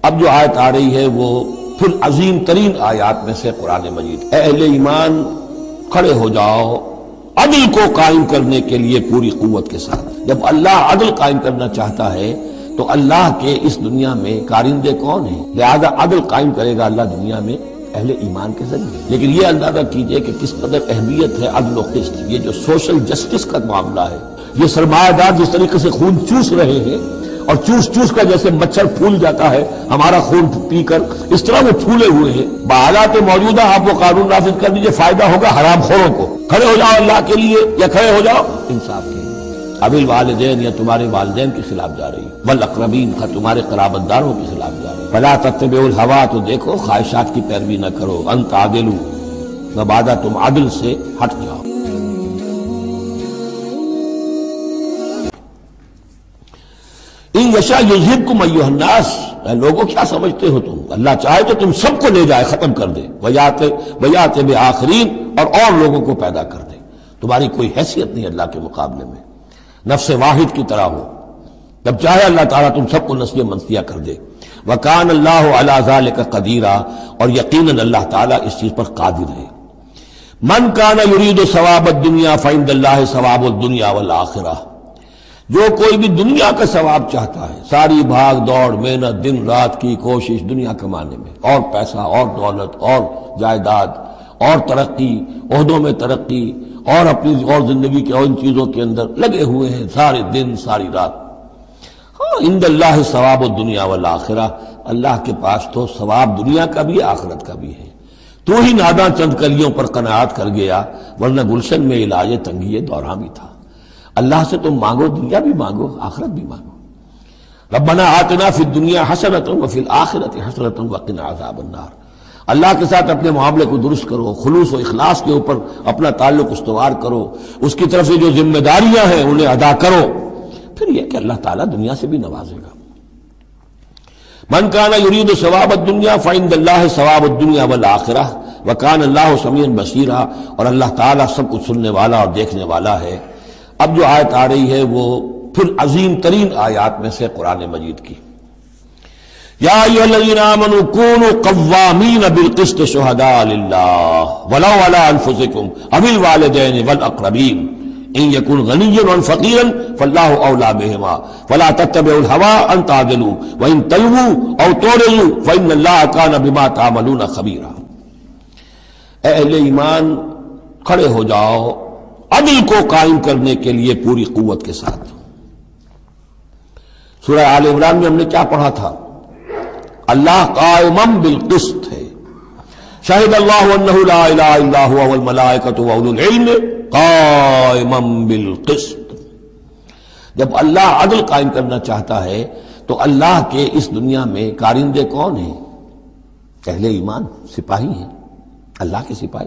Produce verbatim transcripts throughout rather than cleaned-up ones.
اب جو آیت آ رہی ہے وہ پھر عظیم ترین آیات میں سے قرآن مجید۔ اے اہل ایمان کھڑے ہو جاؤ عدل کو قائم کرنے کے لیے پوری قوت کے ساتھ۔ جب اللہ عدل قائم کرنا چاہتا ہے تو اللہ کے اس دنیا میں کارندے کون ہیں؟ لہذا عدل قائم کرے گا اللہ دنیا میں اہل ایمان کے ذریعے۔ لیکن یہ اندازہ کیجئے کہ کس قدر اہمیت ہے عدل و قسط۔ یہ جو سوشل جسٹس کا معاملہ ہے، یہ سرمایہ دار جس طریقے سے خون چوس رہے ہیں اور چوس چوس کا جیسے مچھر پھول جاتا ہے ہمارا خون پی کر، اس طرح وہ پھولے ہوئے ہیں۔ بحالات موجودہ آپ وہ قانون نافذ کر دیجئے، فائدہ ہوگا حرام خوروں کو۔ کھڑے ہو جاؤ اللہ کے لیے یا کھڑے ہو جاؤ انصاف کے لیے۔ اب الوالدین یا تمہارے والدین کے خلاف جا رہی، والاقربین کا تمہارے قرابت داروں کے خلاف جا رہی۔ فلا تتبعوا الہویٰ، تو دیکھو خواہشات کی پیروی نہ کرو، ان تعدلوا، مبادا تم عدل سے ہٹ جاؤ۔ ان یشاء یذہبکم ایھا الناس، اے لوگوں کیا سمجھتے ہو تم، اللہ چاہے تو تم سب کو لے جائے، ختم کر دے، ویات ویات بآخرین، اور اور لوگوں کو پیدا کر دے۔ تمہاری کوئی حیثیت نہیں اللہ کے مقابلے میں، نفس واحد کی طرح ہو۔ جب چاہے اللہ تعالیٰ تم سب کو نسل منسیہ کر دے۔ وَكَانَ اللَّهُ عَلَى ذَلِكَ قَدِيرًا، اور یقیناً اللہ تعالیٰ اس چیز پر قادر ہے۔ مَنْ كَانَ يُرِيدُ ثَوَابَ الدُّنْيَا فَعِندَ اللَّهِ ثَوَابُ الدُّنْيَا وَالْآخِرَةِ، جو کوئی بھی دنیا کا ثواب چاہتا ہے، ساری بھاگ دوڑ محنت دن رات کی کوشش دنیا کمانے میں، اور پیسہ اور دولت اور جائیداد اور ترقی، عہدوں میں ترقی، اور اپنی اور زندگی کے اور ان چیزوں کے اندر لگے ہوئے ہیں سارے دن ساری رات۔ ہاں عند اللہ ثواب الدنیا والآخرہ، اللہ کے پاس تو ثواب دنیا کا بھی آخرت کا بھی ہے۔ تو ہی ناداں چند کلیوں پر قناعت کر گیا، ورنہ گلشن میں علاج تنگی دوراں بھی تھا۔ اللہ سے تم مانگو، دنیا بھی مانگو آخرت بھی مانگو۔ ربنا آتنا فی الدنیا حسنۃ وفی الآخرۃ حسنۃ وقنا عذاب النار۔ اللہ کے ساتھ اپنے معاملے کو درست کرو، خلوص و اخلاص کے اوپر اپنا تعلق استوار کرو، اس کی طرف سے جو ذمہ داریاں ہیں انہیں ادا کرو، پھر یہ کہ اللہ تعالیٰ دنیا سے بھی نوازے گا۔ من کان یرید ثواب الدنیا فعند اللہ ثواب الدنیا والآخرہ وکان اللہ سمیعا بصیرا، اور اللہ تعالیٰ سب کچھ سننے والا اور دیکھنے والا ہے۔ اب جو آیت آ رہی ہے وہ پھر عظیم ترین آیات میں سے قرآن مجید کی۔ یا ایھا الذین آمنوا کونوا قوامین بالقسط شہداء للہ ولو علی انفسکم او الوالدین والاقربین ان یکن غنیا او فقیرا فاللہ اولی بہما فلا تتبعوا الہوی ان تعدلوا وان تلووا او تعرضوا فان اللہ کان بما تعملون خبیرا۔ اے اہل ایمان کھڑے ہو جاؤ عدل کو قائم کرنے کے لیے پوری قوت کے ساتھ۔ سورہ آل عمران میں ہم نے کیا پڑھا تھا؟ اللہ قائما بالقسط ہے، شہد اللہ انہ لا الہ الا هو والملائکۃ واولو العلم قائما بالقسط۔ جب اللہ عدل قائم کرنا چاہتا ہے تو اللہ کے اس دنیا میں کارندے کون ہیں؟ اہل ایمان، سپاہی ہیں، اللہ کے سپاہی۔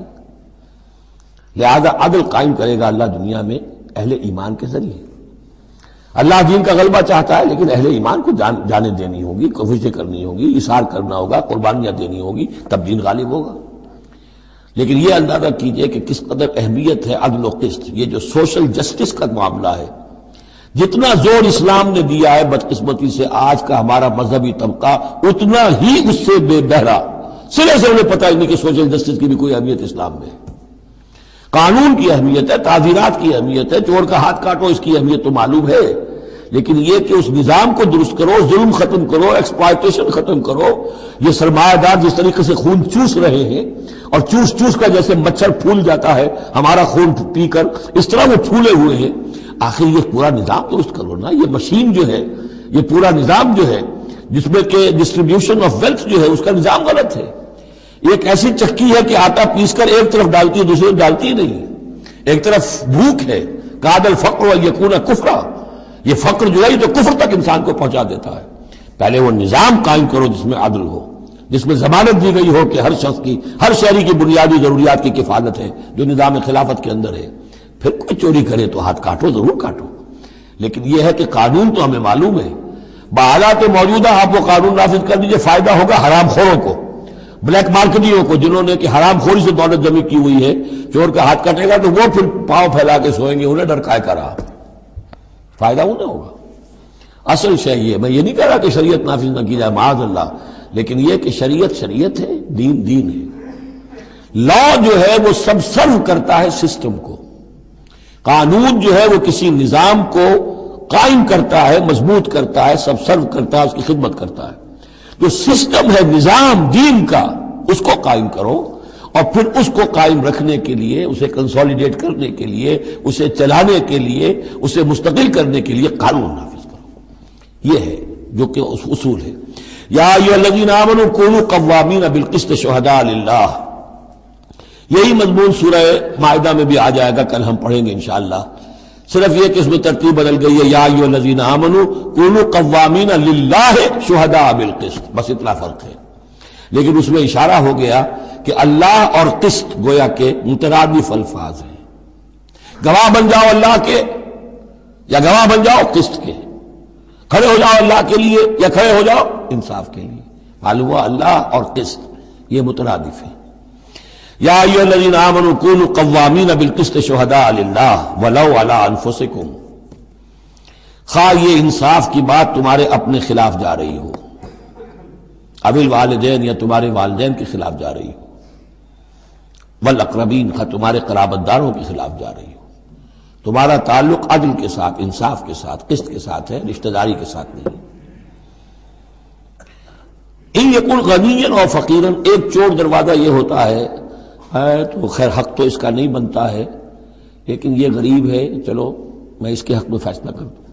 لہذا عدل قائم کرے گا اللہ دنیا میں اہل ایمان کے ذریعے۔ اللہ دین کا غلبہ چاہتا ہے لیکن اہل ایمان کو جان جانیں دینی ہوگی، کوششیں کرنی ہوگی، اثار کرنا ہوگا، قربانیاں دینی ہوگی، تب دین غالب ہوگا۔ لیکن یہ اندازہ کیجئے کہ کس قدر اہمیت ہے عدل و قسط۔ یہ جو سوشل جسٹس کا معاملہ ہے، جتنا زور اسلام نے دیا ہے بدقسمتی سے آج کا ہمارا مذہبی طبقہ اتنا ہی اس سے بے بہرا، سرے سے انہیں پتہ ہی نہیں کہ سوشل جسٹس کی بھی کوئی اہمیت اسلام میں ہے۔ قانون کی اہمیت ہے، تعزیرات کی اہمیت ہے، چور کا ہاتھ کاٹو اس کی اہمیت تو معلوم ہے، لیکن یہ کہ اس نظام کو درست کرو، ظلم ختم کرو، ایکسپلائٹیشن ختم کرو۔ یہ سرمایہ دار جس طریقے سے خون چوس رہے ہیں اور چوس چوس کا جیسے مچھر پھول جاتا ہے ہمارا خون پی کر، اس طرح وہ پھولے ہوئے ہیں۔ آخر یہ پورا نظام درست کرو نا۔ یہ مشین جو ہے، یہ پورا نظام جو ہے جس میں کہ ڈسٹریبیوشن آف ویلتھ جو ہے اس کا نظام غلط ہے۔ ایک ایسی چکی ہے کہ آٹا پیس کر ایک طرف ڈالتی ہے دوسری طرف ڈالتی ہی نہیں۔ ایک طرف بھوک ہے، کاد الفقر یکون کفرا، یہ فقر جو ہے یہ تو کفر تک انسان کو پہنچا دیتا ہے۔ پہلے وہ نظام قائم کرو جس میں عدل ہو، جس میں ضمانت دی گئی ہو کہ ہر شخص کی، ہر شہری کی بنیادی ضروریات کی کفالت ہے، جو نظام خلافت کے اندر ہے۔ پھر کوئی چوری کرے تو ہاتھ کاٹو، ضرور کاٹو، لیکن یہ ہے کہ قانون تو ہمیں معلوم ہے۔ بحالات موجودہ آپ وہ قانون نافذ کر دیجئے، فائدہ ہوگا حرام خوروں کو، بلیک مارکیٹوں کو، جنہوں نے کہ حرام خوری سے دولت جمع کی ہوئی ہے۔ چور کا ہاتھ کٹے گا تو وہ پھر پاؤں پھیلا کے سوئیں گے، انہیں ڈر کائے کرا، فائدہ انہیں ہوگا۔ اصل شے یہ، میں یہ نہیں کہہ رہا کہ شریعت نافذ نہ کی جائے معاذ اللہ، لیکن یہ کہ شریعت شریعت ہے، دین دین ہے۔ لا جو ہے وہ سب سرو کرتا ہے سسٹم کو، قانون جو ہے وہ کسی نظام کو قائم کرتا ہے، مضبوط کرتا ہے، سب سرو کرتا ہے، اس کی خدمت کرتا ہے۔ جو سسٹم ہے نظام دین کا، اس کو قائم کرو، اور پھر اس کو قائم رکھنے کے لیے، اسے کنسولیڈیٹ کرنے کے لیے، اسے چلانے کے لیے، اسے مستقل کرنے کے لیے قانون نافذ کرو۔ یہ ہے جو کہ اصول ہے۔ یا ایھا الذین آمنوا کونوا قوامین بالقسط شہداء للہ، یہی مضمون سورہ مائدہ میں بھی آ جائے گا، کل ہم پڑھیں گے انشاءاللہ۔ صرف یہ کہ اس میں ترتیب بدل گئی ہے، یا ایھا الذین آمنوا کونوا قوامین للہ شہداء بالقسط، بس اتنا فرق ہے۔ لیکن اس میں اشارہ ہو گیا کہ اللہ اور قسط گویا کہ مترادف الفاظ ہیں۔ گواہ بن جاؤ اللہ کے، یا گواہ بن جاؤ قسط کے، کھڑے ہو جاؤ اللہ کے لیے یا کھڑے ہو جاؤ انصاف کے لیے۔ معلوم ہوا اللہ اور قسط یہ مترادف ہے۔ یا ایھا الذین آمنوا کونوا قوامین بالقسط شہداء للہ ولو علی انفسکم، خواہ یہ انصاف کی بات تمہارے اپنے خلاف جا رہی ہو، ابل والدین یا تمہارے والدین کے خلاف جا رہی ہو، والاقربین خواہ تمہارے قرابت داروں کے خلاف جا رہی ہو۔ تمہارا تعلق عدل کے ساتھ، انصاف کے ساتھ، قسط کے ساتھ ہے، رشتہ داری کے ساتھ نہیں۔ ان یکن غنیا اور فقیرا، ایک چور دروازہ یہ ہوتا ہے تو خیر حق تو اس کا نہیں بنتا ہے، لیکن یہ غریب ہے، چلو میں اس کے حق میں فیصلہ کر دوں۔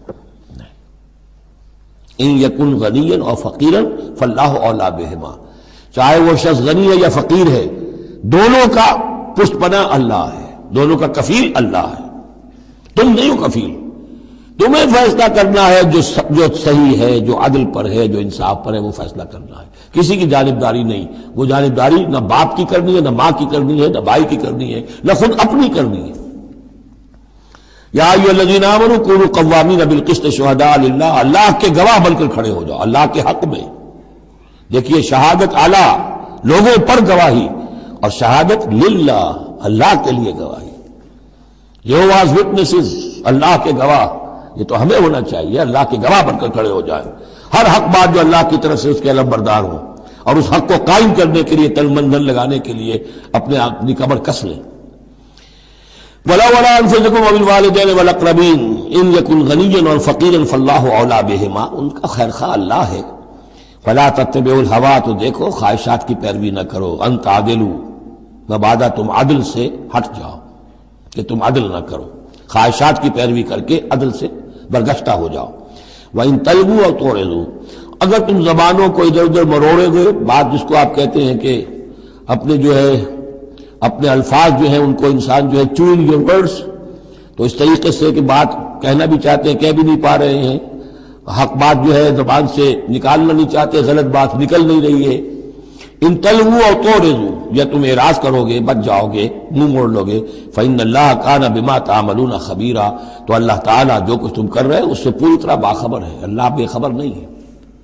ان یکن غنیا اور فقیرا فاللہ اولیٰ بہما، چاہے وہ شخص غنی ہے یا فقیر ہے، دونوں کا پشت پناہ اللہ ہے، دونوں کا کفیل اللہ ہے۔ تم نہیں ہو کفیل، تمہیں فیصلہ کرنا ہے جو جو صحیح ہے، جو عدل پر ہے، جو انصاف پر ہے، وہ فیصلہ کرنا ہے، کسی کی جانبداری نہیں۔ وہ جانبداری نہ باپ کی کرنی ہے، نہ ماں کی کرنی ہے، نہ بھائی کی کرنی ہے، نہ خود اپنی کرنی ہے۔ یا ایھا الذین آمنوا کونوا قوامین بالقسط شہداء للہ، اللہ کے گواہ بن کر کھڑے ہو جاؤ اللہ کے حق میں۔ دیکھیے شہادت اعلیٰ، لوگوں پر گواہی، اور شہادت للہ، اللہ کے لیے گواہی۔ یہوہاز وٹنسز، اللہ کے گواہ، یہ تو ہمیں ہونا چاہیے، اللہ کے گواہ بن کر کھڑے ہو جائیں، ہر حق بات جو اللہ کی طرف سے اس کے علم بردار ہوں، اور اس حق کو قائم کرنے کے لیے تن من دھن لگانے کے لیے اپنے اپنی کمر کس لیں۔ وَلَوْ عَلَىٰ أَنفُسِكُمْ وَبِالْوَالِدَيْنِ وَالْأَقْرَبِينَ إِنْ يَكُنْ غَنِيًّا اور فقیرا فَاللَّهُ أَوْلَىٰ بِهِمَا، ان کا خیر خواہ اللہ ہے۔ فَلَا تَتَّبِعُوا الْهَوَىٰ، تو دیکھو خواہشات کی پیروی نہ کرو، أَن تَعْدِلُوا، مبادہ تم عدل سے ہٹ جاؤ کہ تم عدل نہ کرو، خواہشات کی پیروی کر کے عدل سے برگشتہ ہو جاؤ۔ وَإِن تَلْوُوا أَوْ تُعْرِضُوا، اگر تم زبانوں کو ادھر ادھر مروڑے گے، بات جس کو آپ کہتے ہیں کہ اپنے جو ہے اپنے الفاظ جو ہیں ان کو انسان جو ہے چوئنگ یور ورڈز، تو اس طریقے سے کہ بات کہنا بھی چاہتے ہیں کہہ بھی نہیں پا رہے ہیں، حق بات جو ہے زبان سے نکالنا نہیں چاہتے، غلط بات نکل نہیں رہی ہے۔ ان تلووا او تعرضوا، یا تم اعراض کرو گے، بچ جاؤ گے، منہ موڑ لو گے، فإن اللہ کان بما تعملون خبیرا، تو اللہ تعالیٰ جو کچھ تم کر رہے ہیں اس سے پوری طرح باخبر ہے، اللہ بے خبر نہیں ہے۔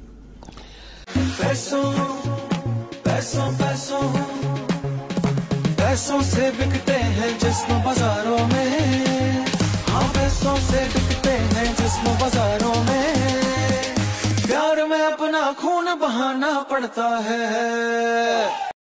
پیسوں پیسوں پیسوں پیسوں سے بکتے ہیں جسم بازاروں میں، ہاں پیسوں سے بکتے ہیں جسم بازاروں میں، پیار میں اپنا خون بہانا پڑتا ہے۔